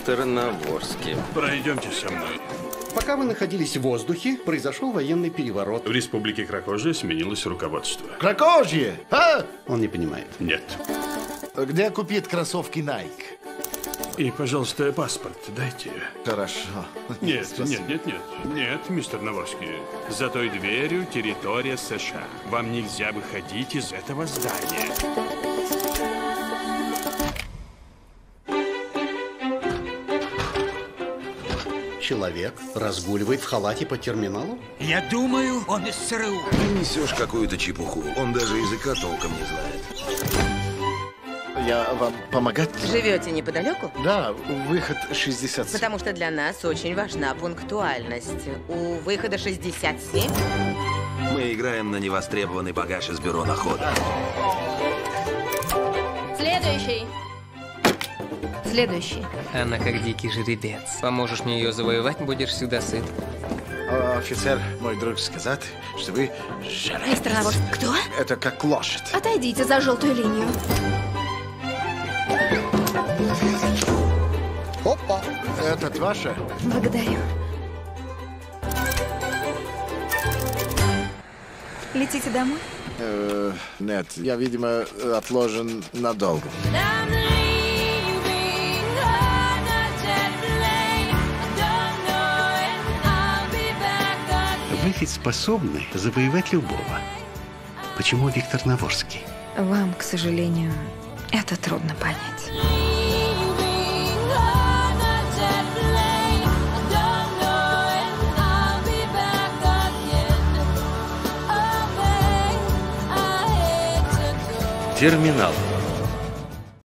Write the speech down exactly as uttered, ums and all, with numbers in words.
Виктор Наворский. Пройдемте со мной. Пока вы находились в воздухе, произошел военный переворот. В республике Кракожия сменилось руководство. Кракожье? А? Он не понимает. Нет. Где купить кроссовки Nike? И, пожалуйста, паспорт дайте. Хорошо. Нет, Спасибо. нет, нет, нет. Нет, мистер Наворский. За той дверью территория США. Вам нельзя выходить из этого здания. Человек разгуливает в халате по терминалу? Я думаю, он из ЦРУ. Ты несешь какую-то чепуху. Он даже языка толком не знает. Я вам помогать? Живете неподалеку? Да, выход шестьдесят семь. Потому что для нас очень важна пунктуальность. У выхода шестьдесят семь. Мы играем на невостребованный багаж из бюро находок. Следующий. Следующий. Она как дикий жеребец. Поможешь мне ее завоевать, будешь всегда сыт. Офицер, мой друг, сказать, что вы жеребец. Мистер Наворский. Кто? Это как лошадь. Отойдите за желтую линию. Опа! Это ваша? Благодарю. Летите домой? Э, нет, я, видимо, отложен надолго. Вы ведь способны завоевать любого. Почему Виктор Наворский? Вам, к сожалению, это трудно понять. Терминал.